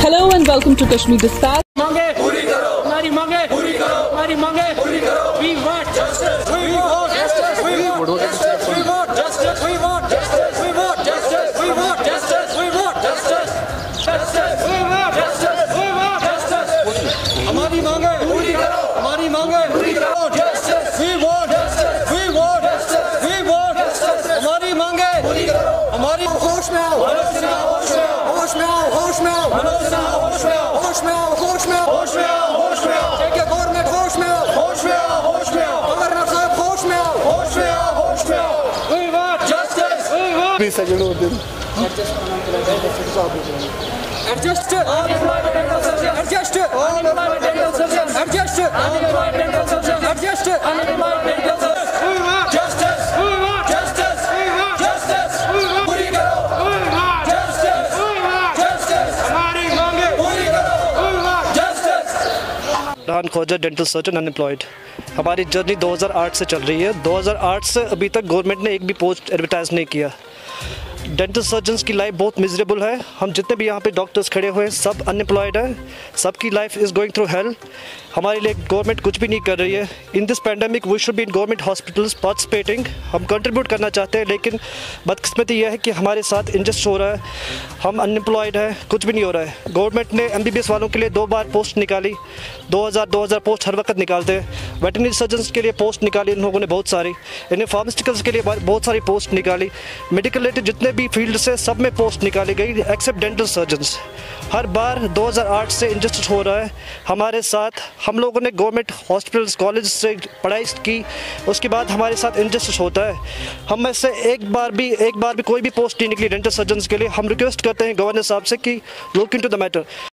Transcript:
Hello and welcome to Kashmir Dispatch. मांगे पूरी करो, हमारी मांगे पूरी करो, हमारी मांगे पूरी करो. We want justice. We want justice. We want justice. We want justice. We want justice. We want justice. We want justice. We want justice. Justice. We want justice. We want justice. हमारी मांगे पूरी करो, हमारी मांगे पूरी करो. Justice. We want justice. We want justice. We want justice. हमारी मांगे पूरी करो, हमारी होश में आओ, होश में आओ, होश में आओ, होश में आओ, होश में आओ, होश में आओ, होश में आओ, होश में आओ, होश में आओ, होश में आओ. Take a government, होश में आओ, होश में आओ, होश में आओ. गवर्नर साहब होश में आओ, होश में आओ, होश में आओ. We want justice. We want. Please, Sajid, over there. Adjust. Unemployed dental surgeon. Adjust. Unemployed dental surgeon. Adjust. Unemployed dental surgeon. Adjust. Unemployed dental surgeon. We want justice. We want justice. We want justice. We want पूरी करो. We want justice. We want justice. हमारी मांगे पूरी करो. We want justice. डान Khoja dental surgeon unemployed. हमारी journey 2008 से चल रही है. 2008 से अभी तक गवर्नमेंट ने एक भी पोस्ट एडवर्टाइज नहीं किया. डेंटल सर्जन्स की लाइफ बहुत मिजरेबल है. हम जितने भी यहाँ पे डॉक्टर्स खड़े हुए हैं सब अनएम्प्लॉयड हैं. सबकी life is going through hell. हमारे लिए गवर्नमेंट कुछ भी नहीं कर रही है. In this pandemic we should be in government hospitals participating. हम कंट्रीब्यूट करना चाहते हैं लेकिन बदकिस्मती यह है कि हमारे साथ इंजस्ट हो रहा है. हम अनएम्प्लॉयड हैं, कुछ भी नहीं हो रहा है. गवर्नमेंट ने MBBS वालों के लिए 2 बार पोस्ट निकाली. 2000 पोस्ट हर वक्त निकालते हैं. वेटरनरी सर्जन्स के लिए पोस्ट निकाली इन लोगों ने बहुत सारी. इन्हें फार्मास्यूटिकल्स के लिए बहुत सारी पोस्ट निकाली. मेडिकल रिलेटेड जितने भी फील्ड से सब में पोस्ट निकाली गई एक्सेप्ट डेंटल सर्जन्स. हर बार 2008 से इंजस्टिस हो रहा है हमारे साथ. हम लोगों ने गवर्नमेंट हॉस्पिटल्स कॉलेज से पढ़ाई की, उसके बाद हमारे साथ इंजस्टिस होता है. हम में से एक बार भी कोई भी पोस्ट नहीं निकली डेंटल सर्जन्स के लिए. हम रिक्वेस्ट करते हैं गवर्नर साहब से कि लुक इनटू द मैटर.